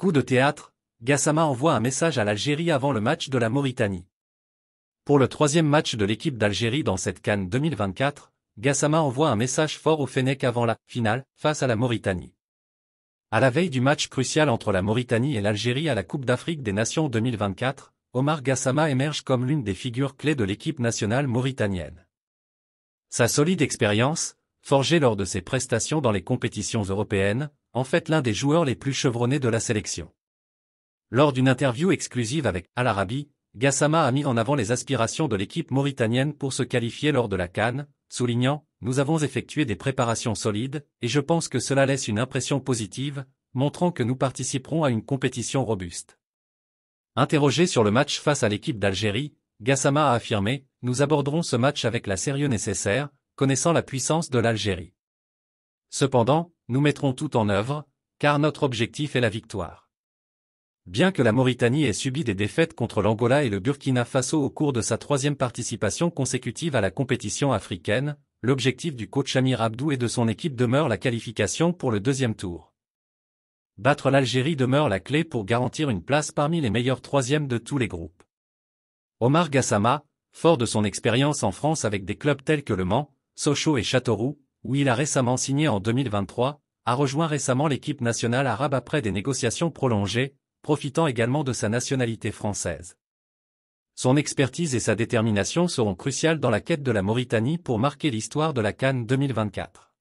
Coup de théâtre, Gassama envoie un message à l'Algérie avant le match de la Mauritanie. Pour le troisième match de l'équipe d'Algérie dans cette CAN 2024, Gassama envoie un message fort au Fennec avant la finale, face à la Mauritanie. À la veille du match crucial entre la Mauritanie et l'Algérie à la Coupe d'Afrique des Nations 2024, Omar Gassama émerge comme l'une des figures clés de l'équipe nationale mauritanienne. Sa solide expérience, forgée lors de ses prestations dans les compétitions européennes, en fait l'un des joueurs les plus chevronnés de la sélection. Lors d'une interview exclusive avec Al Arabi, Gassama a mis en avant les aspirations de l'équipe mauritanienne pour se qualifier lors de la CAN, soulignant « Nous avons effectué des préparations solides, et je pense que cela laisse une impression positive, montrant que nous participerons à une compétition robuste. » Interrogé sur le match face à l'équipe d'Algérie, Gassama a affirmé « Nous aborderons ce match avec la sérieux nécessaire, connaissant la puissance de l'Algérie. Cependant, nous mettrons tout en œuvre, car notre objectif est la victoire. » Bien que la Mauritanie ait subi des défaites contre l'Angola et le Burkina Faso au cours de sa troisième participation consécutive à la compétition africaine, l'objectif du coach Amir Abdou et de son équipe demeure la qualification pour le deuxième tour. Battre l'Algérie demeure la clé pour garantir une place parmi les meilleurs troisièmes de tous les groupes. Omar Gassama, fort de son expérience en France avec des clubs tels que Le Mans, Sochaux et Châteauroux, où il a récemment signé en 2023, a rejoint récemment l'équipe nationale arabe après des négociations prolongées, profitant également de sa nationalité française. Son expertise et sa détermination seront cruciales dans la quête de la Mauritanie pour marquer l'histoire de la CAN 2024.